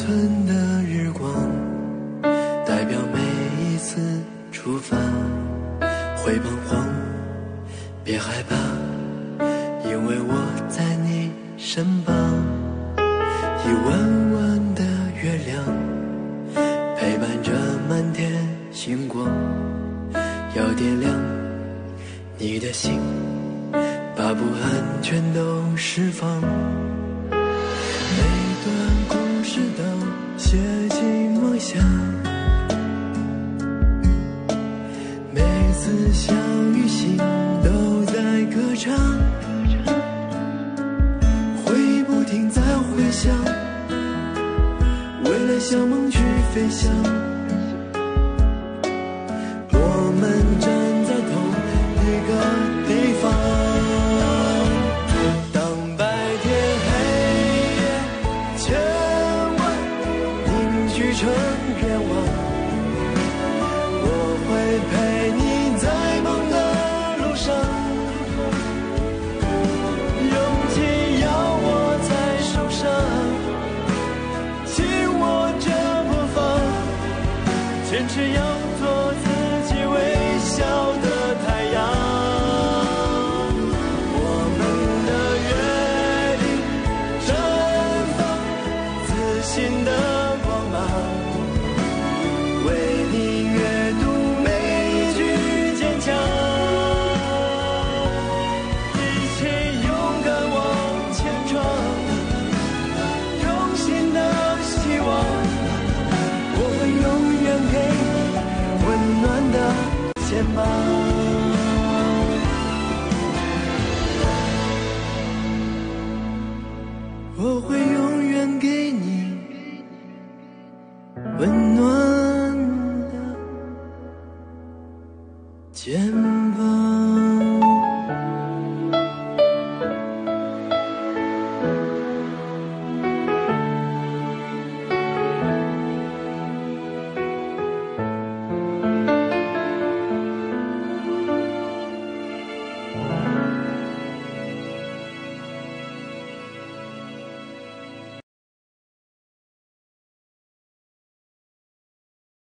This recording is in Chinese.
寸的日光，代表每一次出发。会彷徨，别害怕，因为我在你身旁。一弯弯的月亮，陪伴着满天星光，要点亮你的心，把不安全都释放。每段故事都写进梦想，每次相遇心都在歌唱，回忆不停在回响，为了向梦去飞翔。我们站在同一个地方，当白天黑夜千万凝聚成愿望，我会陪你在梦的路上，勇气要握在手上，紧握着不放，坚持要做自己微笑的太阳。我们的约定绽放自信的光芒，为你阅读每一句坚强，一起勇敢往前闯，用心的希望，我会永远给你温暖的肩膀。我会永远给你温暖的肩膀。